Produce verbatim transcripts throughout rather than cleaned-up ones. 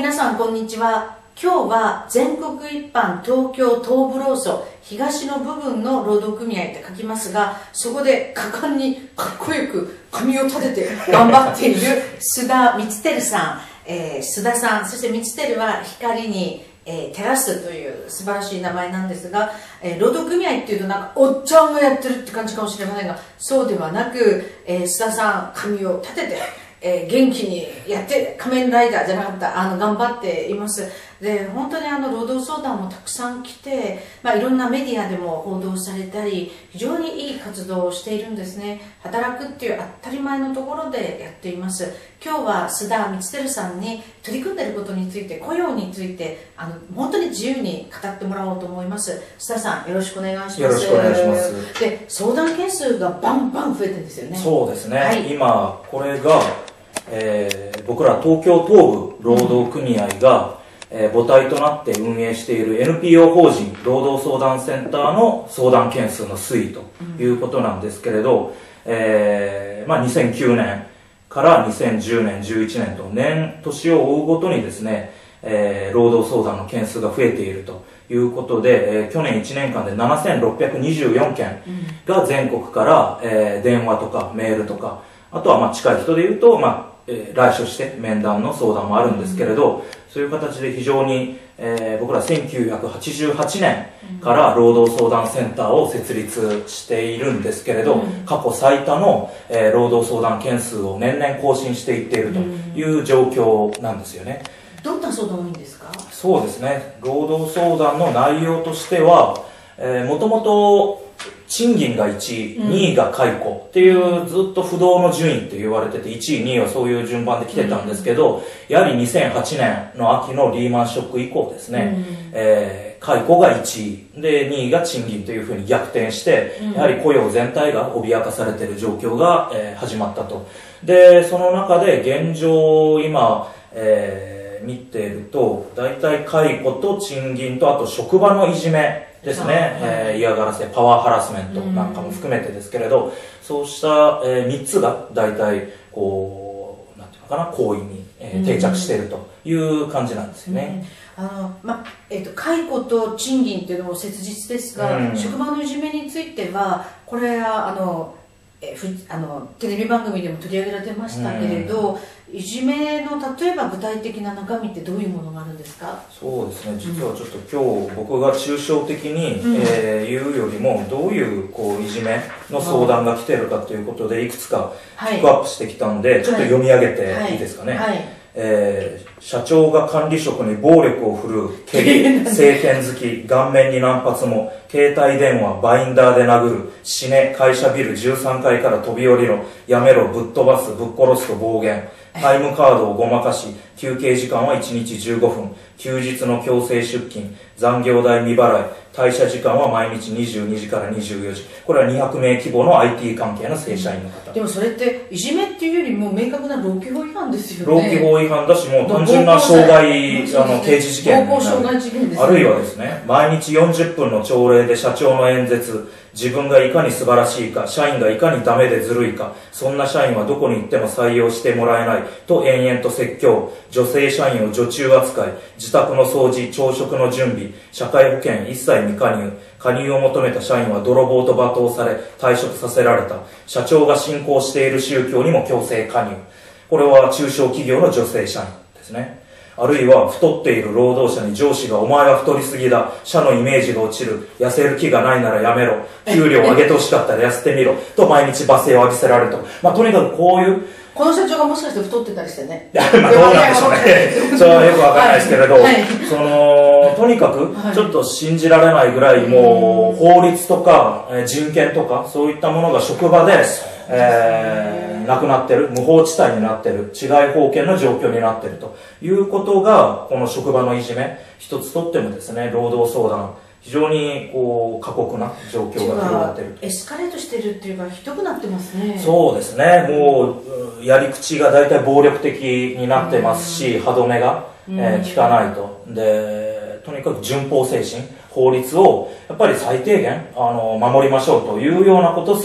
皆さんこんにちは。今日は全国一般東京東部労組東の部分の労働組合って書きますが、そこで果敢にかっこよく髪を立てて頑張っている須田光輝さん、えー、須田さん、そして光輝は光に、えー、照らすという素晴らしい名前なんですが、えー、労働組合っていうとなんかおっちゃんがやってるって感じかもしれませんが、そうではなく、えー、須田さん髪を立ててえー、元気にやって仮面ライダーじゃなかったあの頑張っています。で本当にあの労働相談もたくさん来て、まあ、いろんなメディアでも報道されたり非常にいい活動をしているんですね。働くっていう当たり前のところでやっています。今日は須田光輝さんに取り組んでいることについて、雇用についてあの本当に自由に語ってもらおうと思います。須田さんよろしくお願いします。 よろしくお願いします。 で相談件数がバンバン増えてるんですよね。 そうですね、 はい、 今これがえー、僕ら東京東部労働組合が、えー、母体となって運営している エヌピーオー 法人労働相談センターの相談件数の推移ということなんですけれど、えーまあ、にせんきゅうねんからにせんじゅうねんじゅういちねんと年年を追うごとにですね、えー、労働相談の件数が増えているということで、えー、去年いちねんかんでななせんろっぴゃくにじゅうよんけんが全国から、えー、電話とかメールとか、あとはまあ近い人でいうと、まあえー、来所して面談の相談もあるんですけれど、うん、そういう形で非常に、えー、僕らせんきゅうひゃくはちじゅうはちねんから労働相談センターを設立しているんですけれど、うん、過去最多の、えー、労働相談件数を年々更新していっているという状況なんですよね。 どんな相談多いんですか？ そうですね、労働相談の内容としては、えー、もともと賃金がいちい、うん、にいが解雇っていうずっと不動の順位って言われてて、いちいにいはそういう順番で来てたんですけど、うん、やはりにせんはちねんの秋のリーマンショック以降ですね、うん、えー、解雇がいちいでにいが賃金というふうに逆転して、うん、やはり雇用全体が脅かされている状況が、えー、始まったと。でその中で現状今、えー、見ていると大体解雇と賃金とあと職場のいじめですね、えー、嫌がらせ、パワーハラスメントなんかも含めてですけれど、そうした、えー、みっつが大体こうなんていうのかな、行為に、えー、定着しているという感じなんですよね。 あのまえー、と解雇と賃金っていうのも切実ですが、うん、職場のいじめについてはこれはあのえふあのテレビ番組でも取り上げられてましたけれど、うん、いじめの例えば具体的な中身ってどういうものがあるんですか？ そうですね、実はちょっと今日僕が抽象的に、うん、えー、言うよりもどういうこういじめの相談が来てるかということでいくつかピックアップしてきたんで、はい、ちょっと読み上げていいですかね。はいはい、えー、社長が管理職に暴力を振るう、蹴り、晴天好き、顔面に何発も、携帯電話、バインダーで殴る、死ね、会社ビルじゅうさんかいから飛び降りろ、やめろ、ぶっ飛ばす、ぶっ殺すと暴言、タイムカードをごまかし、休憩時間はいちにちじゅうごふん、休日の強制出勤、残業代未払い、退社時間は毎日にじゅうにじからにじゅうよじ。これはにひゃくめい規模の アイティー 関係の正社員の方。 でもそれっていじめっていうよりも明確な労基法違反ですよね。 労基法違反だし、もう単純な傷害、あの刑事事件になる。 暴行傷害事件ですね。 あるいはですね、毎日よんじゅっぷんの朝礼で社長の演説、自分がいかに素晴らしいか、社員がいかにダメでずるいか、そんな社員はどこに行っても採用してもらえないと延々と説教、女性社員を女中扱い、自宅の掃除、朝食の準備、社会保険一切未加入、加入を求めた社員は泥棒と罵倒され退職させられた、社長が信仰している宗教にも強制加入。これは中小企業の女性社員ですね。あるいは太っている労働者に上司がお前は太りすぎだ、社のイメージが落ちる、痩せる気がないならやめろ、給料上げてほしかったら痩せてみろと毎日罵声を浴びせられると、まあ、とにかくこういうこの社長がもしかして太ってたりしてね、 いや、まあ、どうなんでしょうねそれはよくわからないですけれど、はいはい、そのとにかくちょっと信じられないぐらい、もう法律とか人権とかそういったものが職場で、えー、なくなってる、無法地帯になってる、治外法権の状況になってるということが、この職場のいじめ一つとってもですね、労働相談非常にこう過酷な状況が広がっている。 エスカレートしてるっていうかひどくなってますね。 そうですね、もうやり口が大体暴力的になってますし、歯止めが、えー、効かないと。でとにかく順法精神、法律をやっぱり最低限あの守りましょうというようなことすら、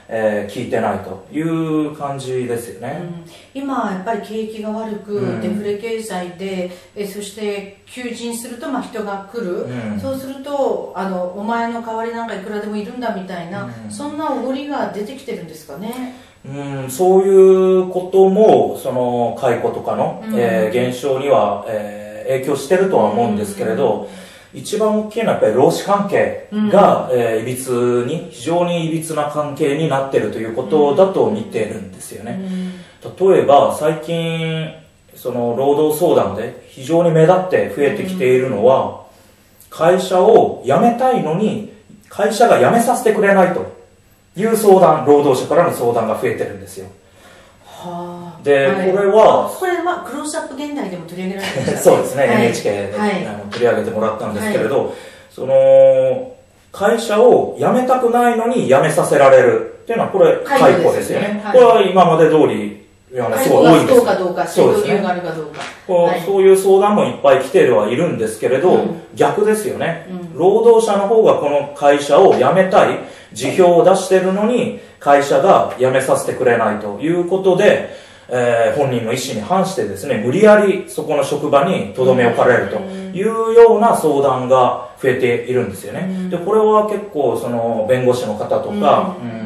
えー、聞いてないという感じですよね、 うん、今やっぱり景気が悪く、うん、デフレ経済でえそして求人するとまあ人が来る、うん、そうするとあのお前の代わりなんかいくらでもいるんだみたいな、うん、そんなおごりが出てきてるんですかね。 うん、そういうこともその解雇とかの、うん、えー、減少には、えー、影響してるとは思うんですけれど、うん、一番大きいのはやっぱり労使関係が、うん、えー、いびつに非常にいびつな関係になっているということだと見ているんですよね、うん、例えば最近その労働相談で非常に目立って増えてきているのは、会社を辞めたいのに会社が辞めさせてくれないという相談、労働者からの相談が増えてるんですよ。はあ、で、はい、これはこれはクローズアップ現代でも取り上げられてましたね。 そうですね、はい、エヌエイチケー で、はい、あの取り上げてもらったんですけれど、はい、その会社を辞めたくないのに辞めさせられるっていうのはこれ解雇ですよね。はい、これは今まで通りいやすごい多いんです。 どうかどうか、そうですね。があるかどうか、 はい、そういう相談もいっぱい来てはいるんですけれど、うん、逆ですよね、うん。労働者の方がこの会社を辞めたい、辞表を出しているのに会社が辞めさせてくれないということで、えー、本人の意思に反してですね、無理やりそこの職場に留め置かれるというような相談が増えているんですよね。うん、で、これは結構その弁護士の方とか、うん、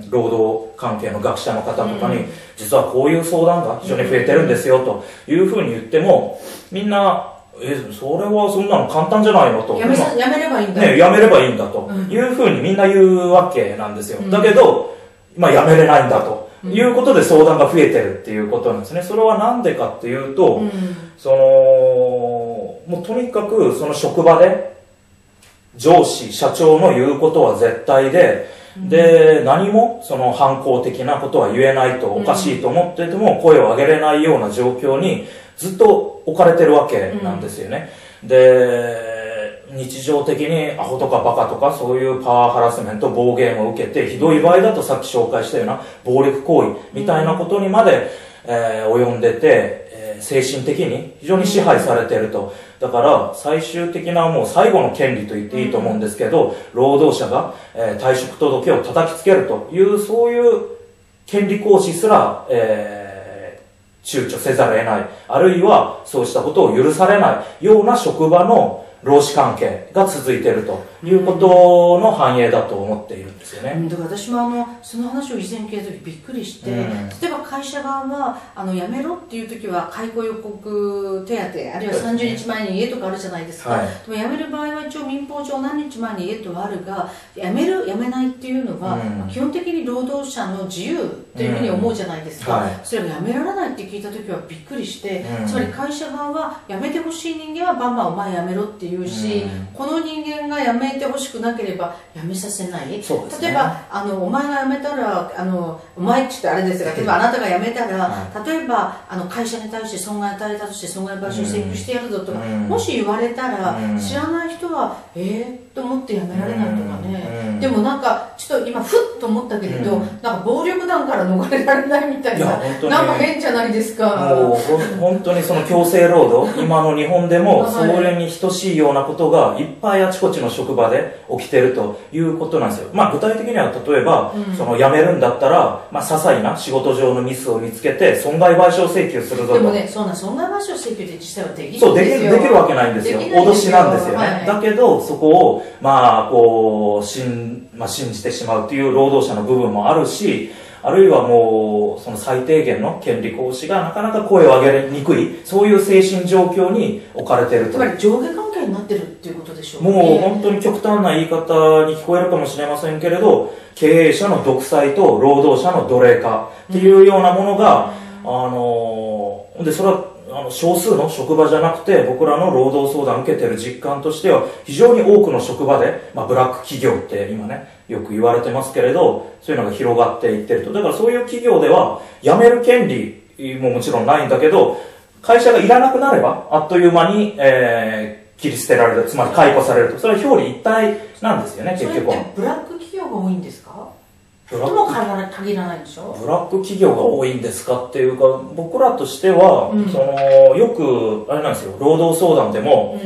労働関係の学者の方とかに、うん、実はこういう相談が非常に増えてるんですよというふうに言っても、みんなえ、それはそんなの簡単じゃないのと。 やめさ、やめればいいんだ。 ね、やめればいいんだというふうにみんな言うわけなんですよ。うん、だけど、まあやめれないんだということで相談が増えてるっていうことなんですね。それはなんでかっていうと、うん、その、もうとにかくその職場で上司、社長の言うことは絶対で、うん、で、何もその反抗的なことは言えないとおかしいと思ってても声を上げれないような状況にずっと置かれてるわけなんですよね、うん、で日常的にアホとかバカとかそういうパワーハラスメント暴言を受けて、ひどい場合だとさっき紹介したような暴力行為みたいなことにまで、えー、及んでて、えー、精神的に非常に支配されていると。だから最終的なもう最後の権利と言っていいと思うんですけど、労働者が、えー、退職届を叩きつけるというそういう権利行使すら、えー躊躇せざるを得ない、あるいはそうしたことを許されないような職場の労使関係が続いているということの反映だと思っているんですよね。 うん、だから私もあのその話を以前聞いた時びっくりして、うん、例えば会社側はあの辞めろっていう時は解雇予告手当、あるいはさんじゅうにちまえに家とかあるじゃないですか、はい、でも辞める場合は一応民法上何日前に家とはあるが、辞める辞めないっていうのは、うん、基本的に労働者の自由というふうに思うじゃないですか、うんはい、それが辞められないって聞いた時はびっくりして、うん、つまり会社側は辞めてほしい人間はバンバンお前辞めろっていうし、うん、この人間が辞めてほしくなければ辞めさせない、そうですね、例えばあのお前が辞めたらあのお前って言ってあれですが、例えばあなたが辞めたら、うん、例えばあの会社に対して損害を与えたとして損害賠償請求してやるぞとか、うん、もし言われたら、うん、知らない人はえー、と思って辞められないとかね、うん、でもなんかちょっと今ふっと思ったけれど、うん、なんか暴力団から逃れられないみたいな、いなんか変じゃないですか。 もう本当にその強制労働今の日本でもそれに等しいようなことがいっぱいあちこちの職場で起きているということなんですよ。まあ具体的には例えば、うん、その辞めるんだったら、まあ、些細な仕事上のミスを見つけて損害賠償請求するぞと。 でもね、そんな損害賠償請求って実際はできるんですよ。そうできる、できるわけないんですよ。脅しなんですよね、はい、だけどそこをまあこう信、まあ、信じてしまうという労働者の部分もあるし、あるいはもうその最低限の権利行使がなかなか声を上げにくい、そういう精神状況に置かれていると。 つまり上下関係になってるっていうことでしょうかね。 もう本当に極端な言い方に聞こえるかもしれませんけれど、経営者の独裁と労働者の奴隷化っていうようなものが、うん、あのでそれはあの少数の職場じゃなくて、僕らの労働相談を受けている実感としては非常に多くの職場で、まあ、ブラック企業って今ねよく言われてますけれど、そういうのが広がっていってると。だからそういう企業では辞める権利ももちろんないんだけど、会社がいらなくなればあっという間に、えー、切り捨てられる、つまり解雇されると。それは表裏一体なんですよね。結局はそれってブラック企業が多いんですか？とも限らないでしょ。 ブラック企業が多いんですかっていうか、僕らとしては、うん、そのよくあれなんですよ、労働相談でも、うん、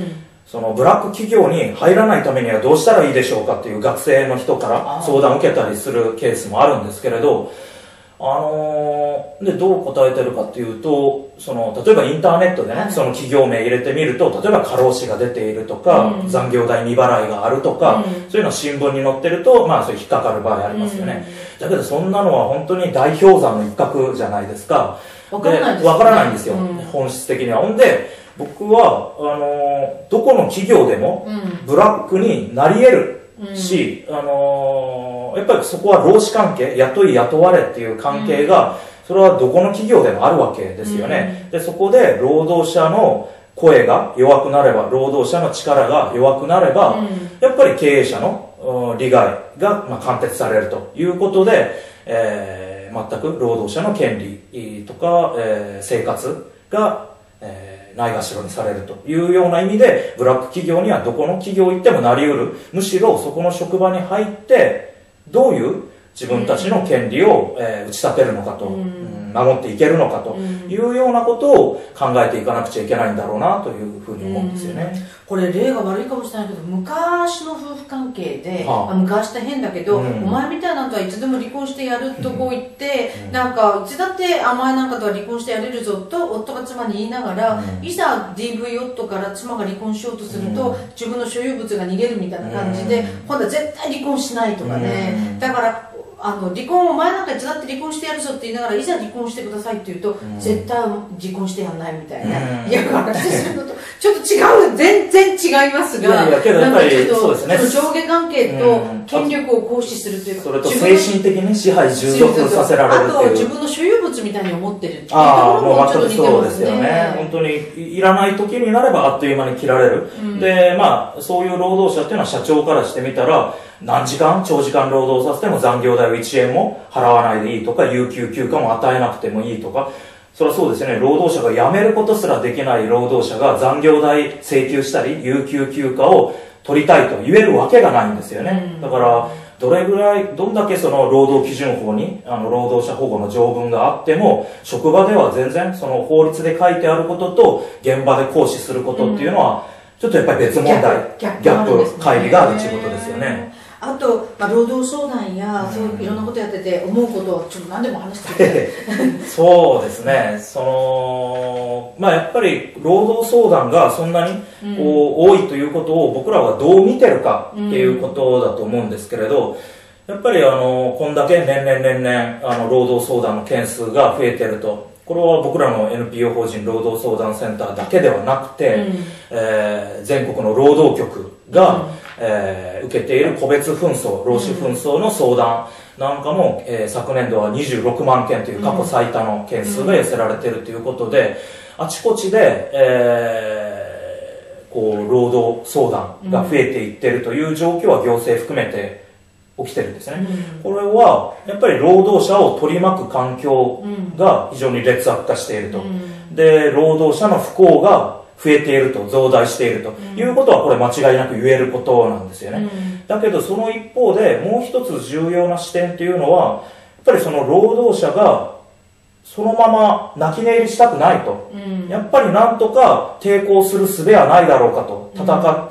そのブラック企業に入らないためにはどうしたらいいでしょうかっていう学生の人から相談を受けたりするケースもあるんですけれど、あのー、でどう答えてるかっていうと、その例えばインターネットでね、はい、その企業名入れてみると、例えば過労死が出ているとか、うん、残業代未払いがあるとか、うん、そういうの新聞に載ってると、まあそれ引っかかる場合ありますよね、うん、だけどそんなのは本当に代表山の一角じゃないですか。 わからないですね。 わからないんですよ、うん、本質的には。ほんで僕はあのー、どこの企業でもブラックになり得るし、うん、あのー、やっぱりそこは労使関係、雇い雇われっていう関係が、うん、それはどこの企業でもあるわけですよね、うん、でそこで労働者の声が弱くなれば、労働者の力が弱くなれば、うん、やっぱり経営者の利害が、まあ、貫徹されるということで、えー、全く労働者の権利とか、えー、生活が、えーないがしろにされるというような意味で、ブラック企業にはどこの企業行ってもなり得る。むしろそこの職場に入ってどういう自分たちの権利を、えー、打ち立てるのかと、うん、守っていけるのかというようなことを考えていかなくちゃいけないんだろうなというふうに思うんですよね。 これ例が悪いかもしれないけど、昔の夫婦関係で、はあ、昔って変だけど、うん、お前みたいなのとはいつでも離婚してやるとこ行って、うん、なんかいつだってお前なんかとは離婚してやれるぞと夫が妻に言いながら、うん、いざ ディーブイ 夫から妻が離婚しようとすると、うん、自分の所有物が逃げるみたいな感じで、うん、今度は絶対離婚しないとかね、うん、だからあの離婚を前なんかいつだって離婚してやるぞって言いながら、いざ離婚してくださいって言うと、うん、絶対離婚してやんないみたいな、うん、いや私するのとちょっと違う、全然違いますが、 いやいやけどやっぱりそうですね、 上下関係と権力を行使するというか、 それと精神的に支配従属させられるっていう、 あと自分の所有物みたいに思ってるっていうところもちょっと似てそうますね。 ですよね。本当にいらない時になればあっという間に切られる、うん、でまあそういう労働者っていうのは社長からしてみたら、何時間長時間労働させても残業代をいちえんも払わないでいいとか、有給休暇も与えなくてもいいとか、それはそうですよね。労働者が辞めることすらできない労働者が残業代請求したり有給休暇を取りたいと言えるわけがないんですよね、うん、だからどれぐらいどんだけその労働基準法にあの労働者保護の条文があっても、職場では全然その法律で書いてあることと現場で行使することっていうのは、ちょっとやっぱり別問題、ギャップ乖離があるということですよね。 あと、まあ、労働相談や、うん、そういういろんなことやってて思うことをちょっと何でも話してください。 そうですね、そのまあやっぱり労働相談がそんなにこう、うん、多いということを僕らはどう見てるかっていうことだと思うんですけれど、やっぱりあのこんだけ年々年々あの労働相談の件数が増えてると、これは僕らの エヌピーオー 法人労働相談センターだけではなくて、うん、えー、全国の労働局が、うん、えー、受けている個別紛争、労使紛争の相談なんかも、えー、昨年度はにじゅうろくまんけんという過去最多の件数が寄せられているということで、あちこちで、えー、こう労働相談が増えていっているという状況は行政含めて起きてるんですね、うん、これはやっぱり労働者を取り巻く環境が非常に劣悪化していると、うん、で労働者の不幸が増えていると、増大しているということはこれ間違いなく言えることなんですよね、うん、だけどその一方でもう一つ重要な視点っていうのは、やっぱりその労働者がそのまま泣き寝入りしたくないと、うん、やっぱりなんとか抵抗する術はないだろうかと戦って、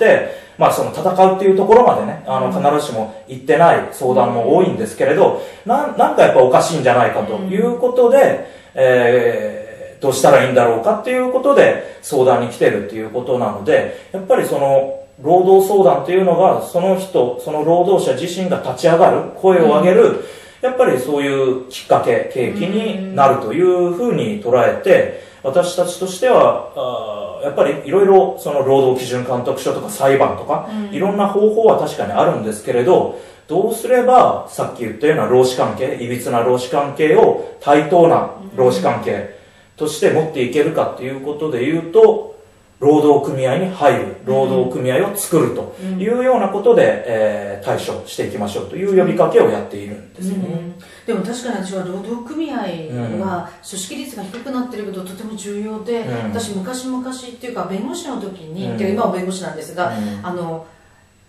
うん、まあその戦うっていうところまでね、あの必ずしも行ってない相談も多いんですけれど、な、なんかやっぱおかしいんじゃないかということで、えーどうしたらいいんだろうかっていうことで相談に来てるっていうことなので、やっぱりその労働相談っていうのがその人、その労働者自身が立ち上がる、声を上げる、うん、やっぱりそういうきっかけ、契機になるというふうに捉えて、私たちとしてはあやっぱりいろいろその労働基準監督署とか裁判とか、うん、いろんな方法は確かにあるんですけれど、どうすればさっき言ったような労使関係、いびつな労使関係を対等な労使関係として持っていけるかっていうことで言うと、労働組合に入る、労働組合を作るというようなことで、えー、対処していきましょうという呼びかけをやっているんですよね、うん、 でも確かに私は労働組合は組織率が低くなっているけどとても重要で、うん、私昔々っていうか弁護士の時に、うん、今は弁護士なんですが、うん、あの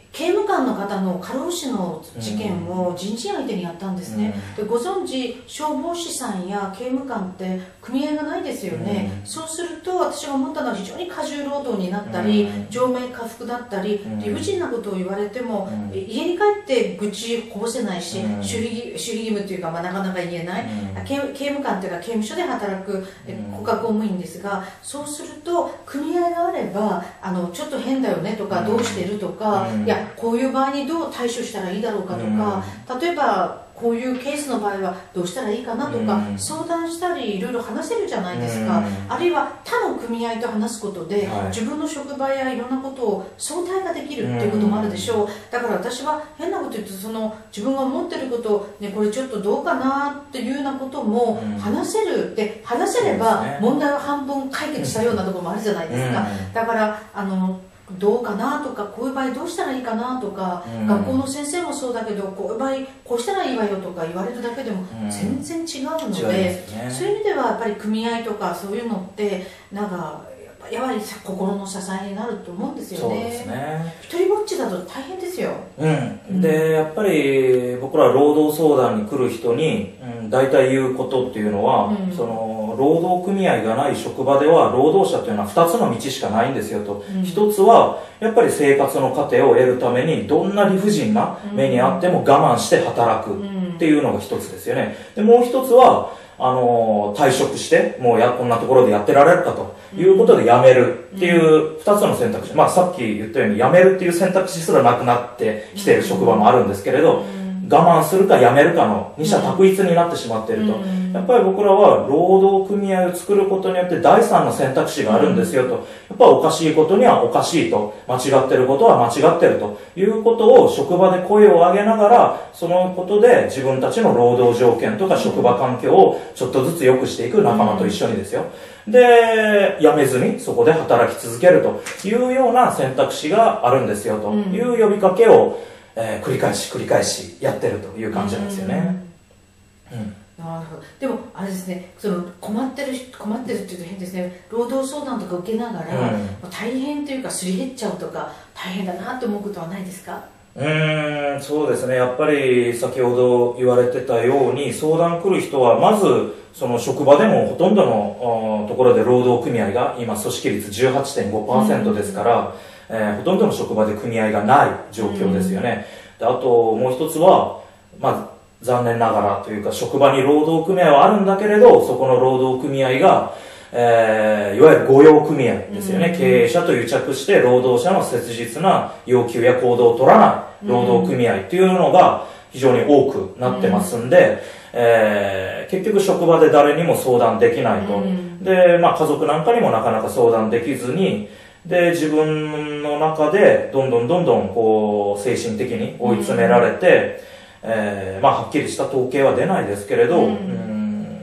刑務官の方の過労死の事件を人事相手にやったんですね、うん、でご存知、消防士さんや刑務官って組合がないですよね、うん、そうすると私が思ったのは非常に過重労働になったり、うん、上命下服だったり、うん、理不尽なことを言われても、うん、家に帰って愚痴こぼせないし、うん、守秘守秘義務というか、まあ、なかなか言えない、うん、刑, 刑務官というか刑務所で働く国家公務員ですが、そうすると組合があればあのちょっと変だよねとか、うん、どうしてるとか、うん、いやこういう場合にどう対処したらいいだろうかとか、うん、例えばこういうケースの場合はどうしたらいいかなとか、うん、相談したりいろいろ話せるじゃないですか、うん、あるいは他の組合と話すことで、はい、自分の職場やいろんなことを相対ができるっていうこともあるでしょう、うん、だから私は変なこと言うとその自分が思ってること、ね、これちょっとどうかなっていうようなことも話せる、うん、で話せれば問題は半分解決したようなところもあるじゃないですか、うん、だからあのどうかなとか、こういう場合どうしたらいいかなとか、うん、学校の先生もそうだけどこういう場合こうしたらいいわよとか言われるだけでも全然違うので、うん、ね、そういう意味ではやっぱり組合とかそういうのってなんかやはり心の支えになると思うんですよね。 そうですね。 一人ぼっちだと大変ですよ。 うん。うん、でやっぱり僕ら労働相談に来る人に、うん、大体言うことっていうのは、うん、その労働組合がない職場では労働者というのはふたつの道しかないんですよと、うん、ひとつはやっぱり生活の糧を得るためにどんな理不尽な目にあっても我慢して働くっていうのがひとつですよね。でもうひとつはあの退職してもうやこんなところでやってられるかということで辞めるっていうふたつの選択肢、まあ、さっき言ったように辞めるっていう選択肢すらなくなってきている職場もあるんですけれど、我慢するか辞めるかの二者択一になってしまっていると、やっぱり僕らは労働組合を作ることによって第三の選択肢があるんですよと、やっぱりおかしいことにはおかしいと、間違ってることは間違ってるということを職場で声を上げながら、そのことで自分たちの労働条件とか職場環境をちょっとずつ良くしていく、仲間と一緒にですよ。で辞めずにそこで働き続けるというような選択肢があるんですよという呼びかけを、えー、繰り返し繰り返しやってるという感じなんですよね。うん、うん、 なるほど。でもあれですね、その困ってる困ってるっていうと変ですね、労働相談とか受けながら、うん、大変というかすり減っちゃうとか大変だなと思うことはないですか？ うーん、そうですね。やっぱり先ほど言われてたように、相談来る人はまずその職場でもほとんどのところで労働組合が今組織率 じゅうはちてんごパーセント ですから、うん、えー、ほとんどの職場で組合がない状況ですよね。うん、であともう一つは、まあ残念ながらというか職場に労働組合はあるんだけれど、そこの労働組合がえー、いわゆる御用組合ですよね、うん、経営者と癒着して労働者の切実な要求や行動を取らない労働組合というのが非常に多くなってますんで、うん、えー、結局職場で誰にも相談できないと、うん、で、まあ、家族なんかにもなかなか相談できずに、で自分の中でどんどんどんどんこう精神的に追い詰められて、うん、えー、まあ、はっきりした統計は出ないですけれど、うん、うん、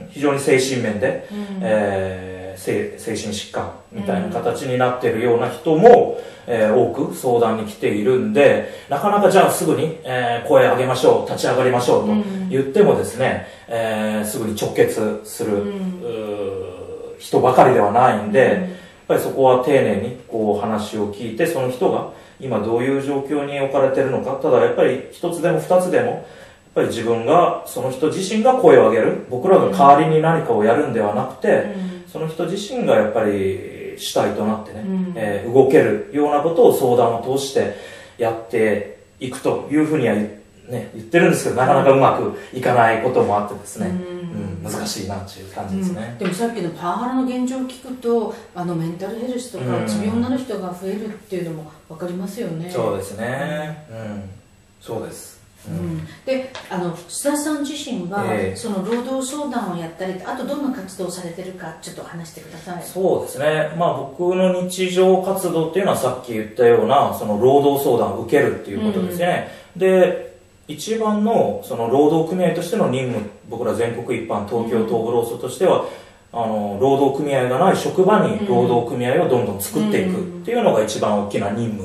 非常に精神面で、うん、えー精神疾患みたいな形になっているような人も、えー、多く相談に来ているんで、なかなかじゃあすぐに、えー、声上げましょう、立ち上がりましょうと言ってもですね、うん、えー、すぐに直結する、うん、人ばかりではないんで、うん、やっぱりそこは丁寧にこう話を聞いて、その人が今どういう状況に置かれているのか、ただやっぱり一つでも二つでもやっぱり自分がその人自身が声を上げる、僕らが代わりに何かをやるんではなくて、うん、その人自身がやっぱり主体となってね、うん、えー、動けるようなことを相談を通してやっていくというふうには言、ね、言ってるんですけど、なかなかうまくいかないこともあってですね、うんうん、難しいなっていう感じですね。 うん、でもさっきのパワハラの現状を聞くと、あのメンタルヘルスとかうつ病になる人が増えるっていうのも分かりますよね。 そうですね、うん、そうです。 うん、であの須田さん自身が、えー、その労働相談をやったり、あとどんな活動をされてるかちょっと話してください。 そうですね、まあ、僕の日常活動っていうのはさっき言ったようなその労働相談を受けるっていうことですね。うん、で一番のその労働組合としての任務、僕ら全国一般東京東部労組としては、あの労働組合がない職場に労働組合をどんどん作っていくっていうのが一番大きな任務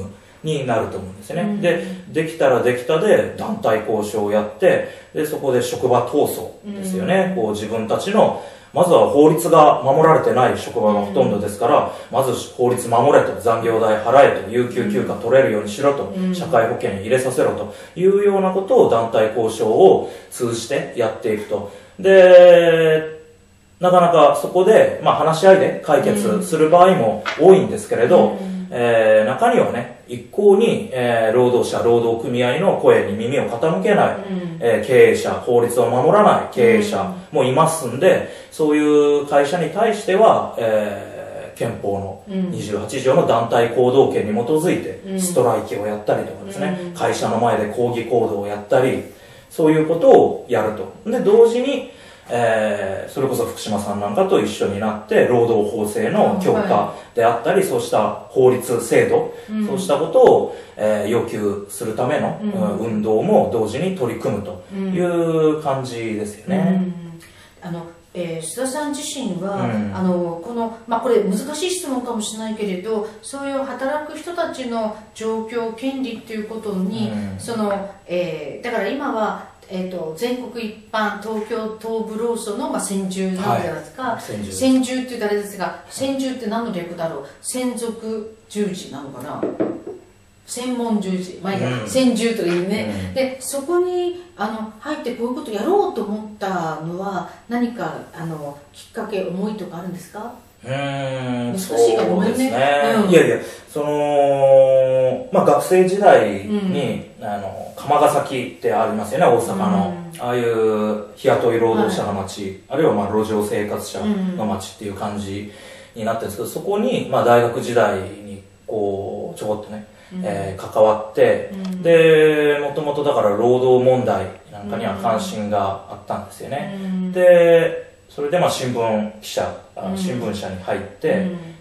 になると思うんですね、 うん、 でできたらできたで団体交渉をやって、でそこで職場闘争ですよね、うん、こう自分たちのまずは法律が守られてない職場がほとんどですから、うん、まず法律守れと、残業代払えと、有給休暇取れるようにしろと、うん、社会保険入れさせろというようなことを団体交渉を通じてやっていくと。でなかなかそこで、まあ、話し合いで解決する場合も多いんですけれど、うん、えー、中にはね、一向に、えー、労働者、労働組合の声に耳を傾けない、うん、えー、経営者、法律を守らない経営者もいますんで、そういう会社に対しては、えー、憲法のにじゅうはち条の団体行動権に基づいてストライキをやったりとかですね、うん、会社の前で抗議行動をやったり、そういうことをやると。で、同時にえー、それこそ福島さんなんかと一緒になって労働法制の強化であったり、はい、そうした法律制度、うん、そうしたことを、えー、要求するための、うん、運動も同時に取り組むという感じですよね、 うん、あのえー、須田さん自身は、うん、あのこの、まあ、これ難しい質問かもしれないけれど、そういう働く人たちの状況権利っていうことに、うん、そのえー、だから今はえー、と全国一般東京東部労組の、まあ、専従なんじゃないですか、はい、専従専従って言うとあれですが、専従って何の略だろう、専属従事なのかな、専門従事、まあいいや、うん、専従というね、うん、でそこにあの入ってこういうことやろうと思ったのは何かあのきっかけ、思いとかあるんですか？ うーん、 難しいかごめんね。 うん、いやいや、その、まあ、学生時代に、うん、あの釜ヶ崎ってありますよね、大阪の、うん、ああいう日雇い労働者の街、はい、あるいはまあ路上生活者の街っていう感じになってるんですけど、そこにまあ大学時代にこうちょこっとね、うん、えー、関わって、うん、でもともとだから労働問題なんかには関心があったんですよね、うん、でそれでまあ新聞記者、うん、新聞社に入って、うん、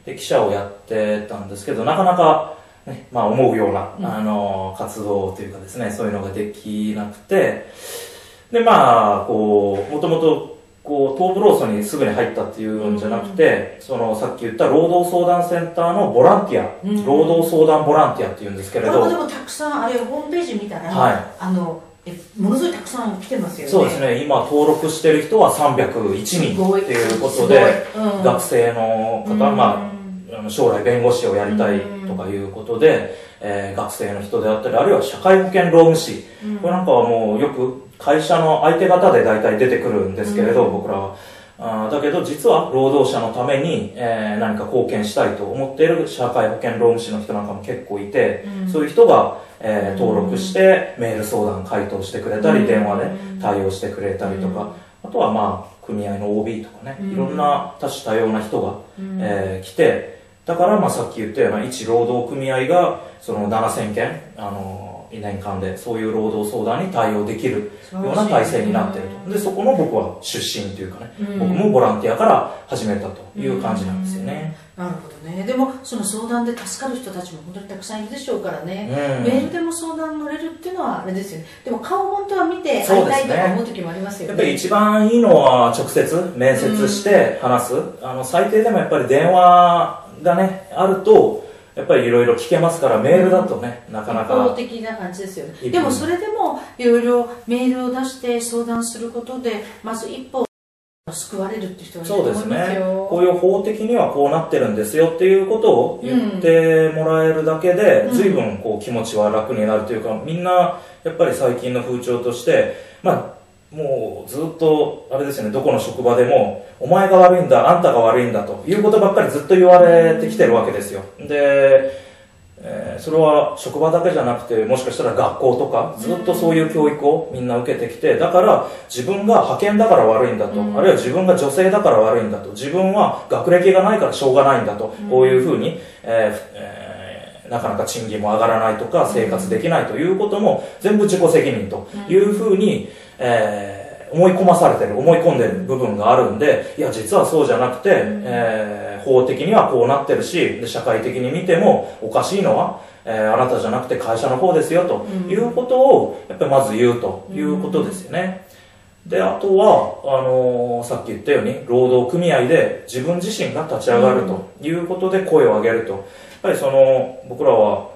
で記者をやってたんですけど、なかなか、ね、まあ、思うような、うん、あの活動というかですね、そういうのができなくて、でまあこうもともとこう東部労組にすぐに入ったっていうんじゃなくて、うん、そのさっき言った労働相談センターのボランティア、うん、労働相談ボランティアっていうんですけれど、 でもたくさんあれホームページ見たら、はい、あのえものすごいたくさん来てますよね。 そうですね、今登録してる人はさんびゃくいちにんっていうことで、うん、学生の方、うん、まあ、将来弁護士をやりたいとかいうことで、うん、えー、学生の人であったり、あるいは社会保険労務士、うん、これなんかはもうよく会社の相手方で大体出てくるんですけれど、うん、僕らはあだけど実は労働者のために、えー、何か貢献したいと思っている社会保険労務士の人なんかも結構いて、うん、そういう人が、えー、登録してメール相談回答してくれたり、うん、電話で対応してくれたりとか、うん、あとはまあ組合の オービー とかね、うん、いろんな多種多様な人が、うん、えー、来て、だからまあさっき言ったような一労働組合がそのななせんけん、あの年間でそういう労働相談に対応できるような体制になっていると。でそこの僕は出身というかね、うん、僕もボランティアから始めたという感じなんですよね、 うん、なるほどね。でもその相談で助かる人たちも本当にたくさんいるでしょうからね、うん、メールでも相談乗れるっていうのはあれですよね。でも顔本当は見て会いたいとか思う時もありますよね。 やっぱり一番いいのは直接面接して話す、うん、あの最低でもやっぱり電話がねあるとやっぱりいろいろ聞けますから、メールだとね、うん、なかなか一方的な感じですよね。でもそれでもいろいろメールを出して相談することでまず一歩救われるって人がいると思いますよ。そうですね。 こういう法的にはこうなってるんですよっていうことを言ってもらえるだけで、うん、随分こう気持ちは楽になるというか、みんなやっぱり最近の風潮としてまあもうずっとあれですよね、どこの職場でもお前が悪いんだ、あんたが悪いんだということばっかりずっと言われてきてるわけですよ。で、えー、それは職場だけじゃなくて、もしかしたら学校とかずっとそういう教育をみんな受けてきて、だから自分が派遣だから悪いんだと、あるいは自分が女性だから悪いんだと、自分は学歴がないからしょうがないんだと、こういうふうに、えーえー、なかなか賃金も上がらないとか生活できないということも全部自己責任というふうに、えー、思い込まされてる、思い込んでる部分があるんで、いや実はそうじゃなくて、えー、法的にはこうなってるし、で社会的に見てもおかしいのは、えー、あなたじゃなくて会社の方ですよということをやっぱりまず言うということですよね。であとはあのー、さっき言ったように労働組合で自分自身が立ち上がるということで声を上げると、やっぱりその僕らは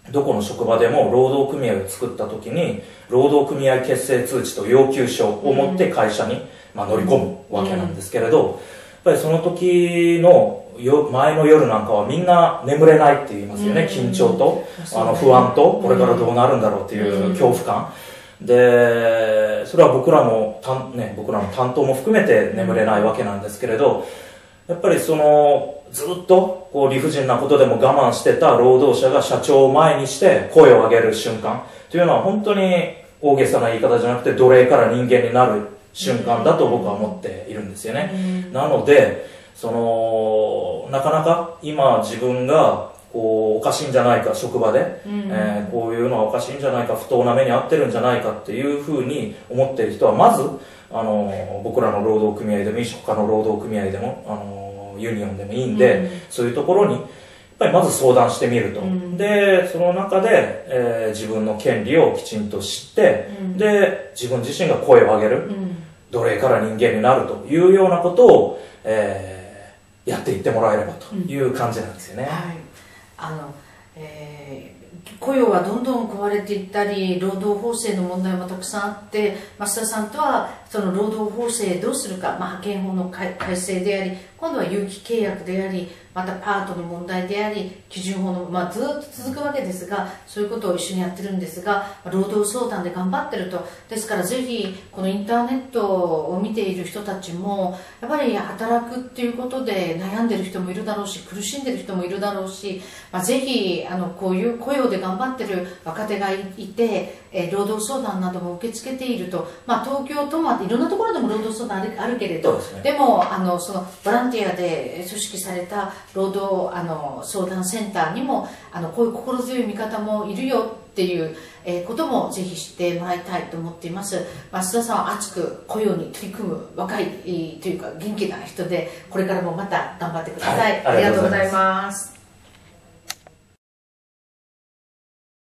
どこの職場でも労働組合を作った時に労働組合結成通知と要求書を持って会社に、まあ、乗り込むわけなんですけれど、やっぱりその時のよ前の夜なんかはみんな眠れないって言いますよね、緊張とあの不安とこれからどうなるんだろうっていう恐怖感で、それは僕らもたん、ね、僕らの担当も含めて眠れないわけなんですけれど、やっぱりそのずっとこう理不尽なことでも我慢してた労働者が社長を前にして声を上げる瞬間というのは本当に大げさな言い方じゃなくて奴隷から人間になる瞬間だと僕は思っているんですよね。なのでそのなかなか今自分がこうおかしいんじゃないか職場で、えー、こういうのはおかしいんじゃないか不当な目に遭ってるんじゃないかっていうふうに思っている人はまずあの僕らの労働組合でもいいし他の労働組合でもあのユニオンでもいいんで、うん、そういうところにやっぱりまず相談してみると、うん、でその中で、えー、自分の権利をきちんと知って、うん、で自分自身が声を上げる、うん、奴隷から人間になるというようなことを、えー、やっていってもらえればという感じなんですよね、うん、はい、 あのえー雇用はどんどん壊れていったり労働法制の問題もたくさんあって、増田さんとはその労働法制どうするか、まあ、派遣法の改正であり今度は有期契約でありまたパートの問題であり基準法の、まあ、ずっと続くわけですがそういうことを一緒にやってるんですが労働相談で頑張ってると。ですからぜひこのインターネットを見ている人たちもやっぱり働くっていうことで悩んでる人もいるだろうし苦しんでる人もいるだろうし、まあ、ぜひあのこういう雇用で頑張ってる若手がいて、えー、労働相談なども受け付けていると、まあ、東京都までいろんなところでも労働相談ある、あるけれど で,、ね、でもあのそのボランティアで組織された労働あの相談センターにもあのこういう心強い味方もいるよっていう、えー、こともぜひ知ってもらいたいと思っています。増田さんは熱く雇用に取り組む若いというか元気な人でこれからもまた頑張ってください、 はい、ありがとうございます。 ありがとうございます。